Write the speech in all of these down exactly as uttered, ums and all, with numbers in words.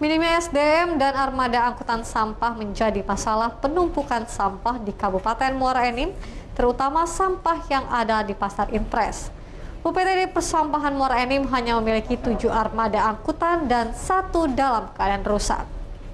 Minimnya S D M dan armada angkutan sampah menjadi masalah penumpukan sampah di Kabupaten Muara Enim, terutama sampah yang ada di Pasar Impres. U P T D Persampahan Muara Enim hanya memiliki tujuh armada angkutan dan satu dalam keadaan rusak.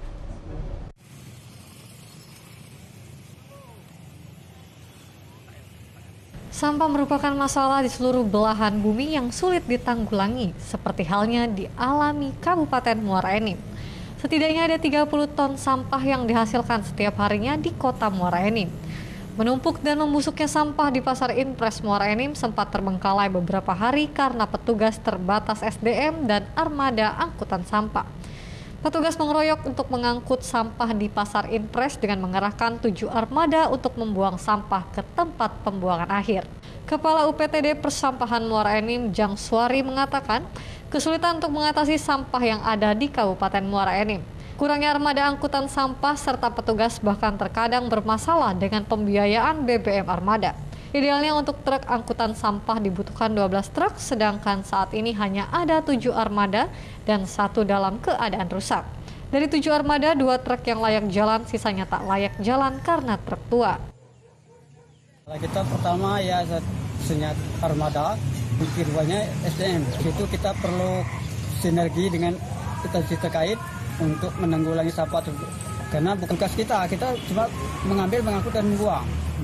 Sampah merupakan masalah di seluruh belahan bumi yang sulit ditanggulangi, seperti halnya dialami Kabupaten Muara Enim. Setidaknya ada tiga puluh ton sampah yang dihasilkan setiap harinya di kota Muara Enim. Menumpuk dan membusuknya sampah di Pasar Impres Muara Enim sempat terbengkalai beberapa hari karena petugas terbatas S D M dan armada angkutan sampah. Petugas mengeroyok untuk mengangkut sampah di Pasar Impres dengan mengerahkan tujuh armada untuk membuang sampah ke tempat pembuangan akhir. Kepala U P T D Persampahan Muara Enim, Jang Suari, mengatakan kesulitan untuk mengatasi sampah yang ada di Kabupaten Muara Enim. Kurangnya armada angkutan sampah serta petugas bahkan terkadang bermasalah dengan pembiayaan B B M armada. Idealnya untuk truk angkutan sampah dibutuhkan dua belas truk, sedangkan saat ini hanya ada tujuh armada dan satu dalam keadaan rusak. Dari tujuh armada, dua truk yang layak jalan, sisanya tak layak jalan karena truk tua. Kita pertama ya senyap armada, keduanya S D M. Itu kita perlu sinergi dengan instansi terkait untuk menanggulangi sampah tersebut. Karena bukan tugas kita, kita cuma mengambil, mengangkut dan membuang.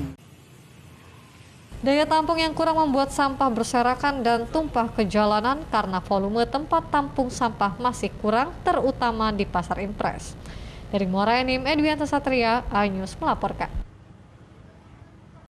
Daya tampung yang kurang membuat sampah berserakan dan tumpah ke jalanan karena volume tempat tampung sampah masih kurang, terutama di Pasar Impres. Dari Muara Enim, Edwianto Satria, iNews melaporkan.